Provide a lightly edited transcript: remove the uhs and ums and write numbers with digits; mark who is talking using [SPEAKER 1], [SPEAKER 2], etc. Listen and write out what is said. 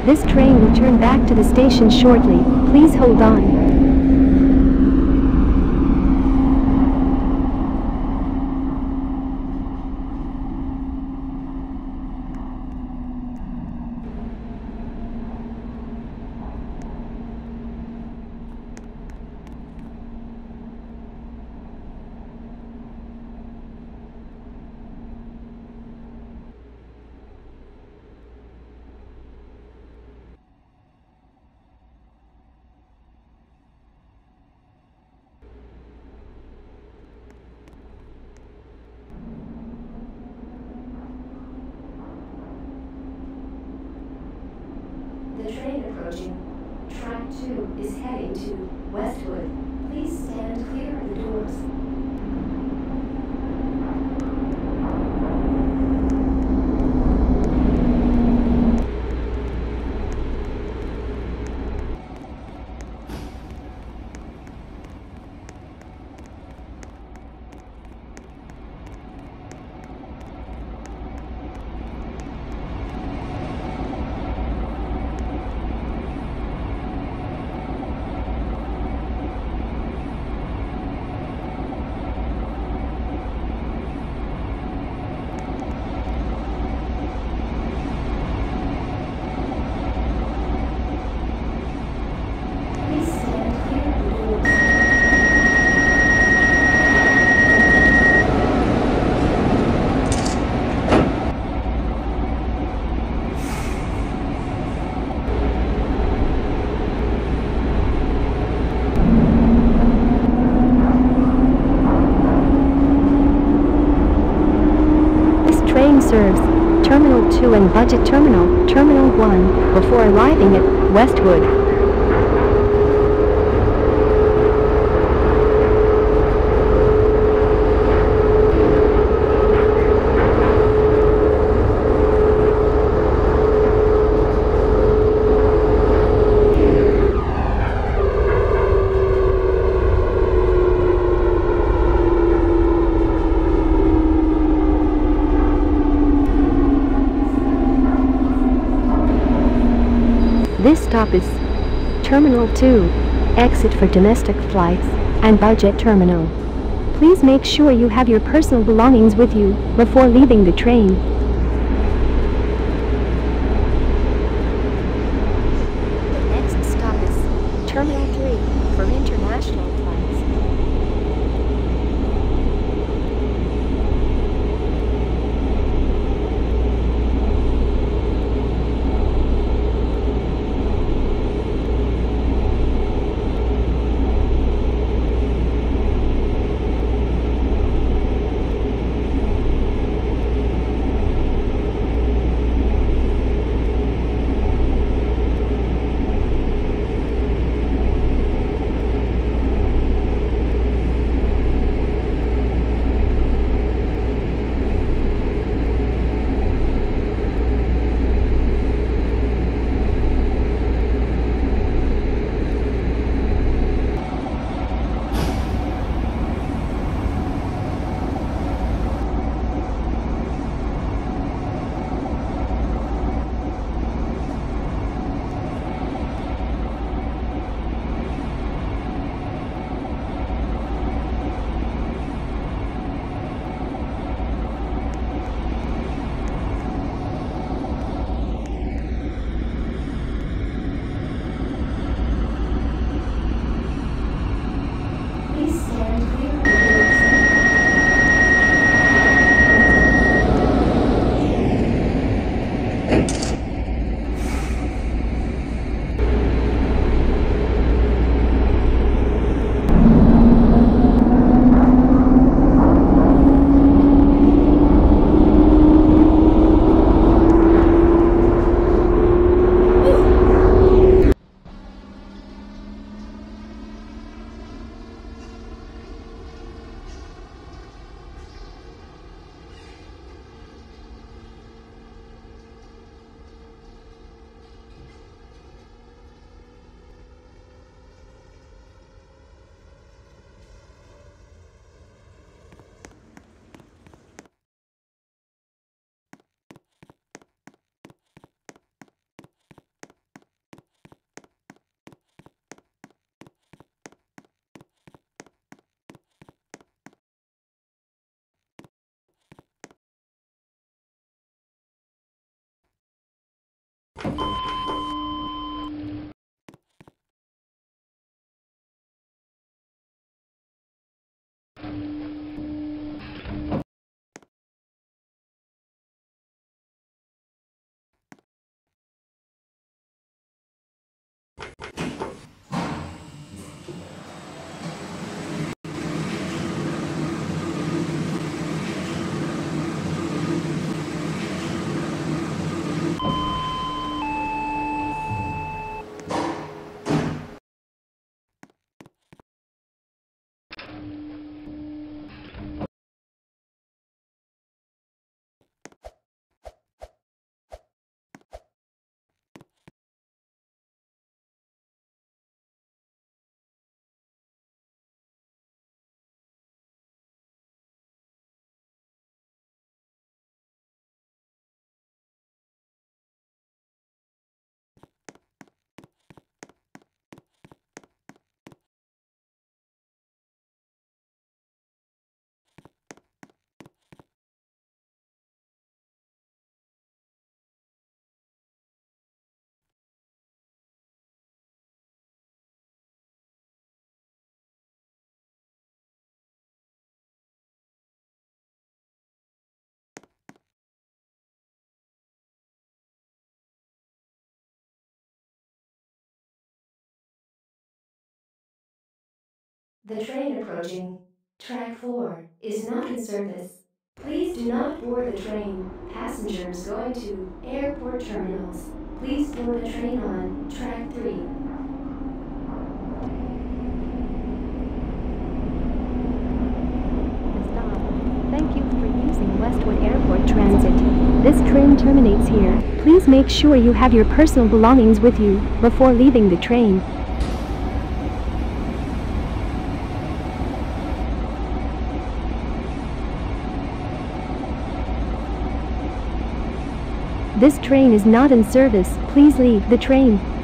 [SPEAKER 1] This train will turn back to the station shortly. Please hold on.
[SPEAKER 2] The train approaching track 2 is heading to Westwood. Please stand clear of the doors.
[SPEAKER 1] Serves Terminal 2 and Budget Terminal, Terminal 1, before arriving at Westwood. This stop is Terminal 2, exit for domestic flights, and Budget Terminal. Please make sure you have your personal belongings with you before leaving the train. The next stop is Terminal 3 for international flights.
[SPEAKER 2] The train approaching track 4 is not in service. Please do not board the train. Passengers going to airport terminals, please board the train on track 3.
[SPEAKER 1] Stop. Thank you for using Westwood Airport Transit. This train terminates here. Please make sure you have your personal belongings with you before leaving the train. This train is not in service. Please leave the train.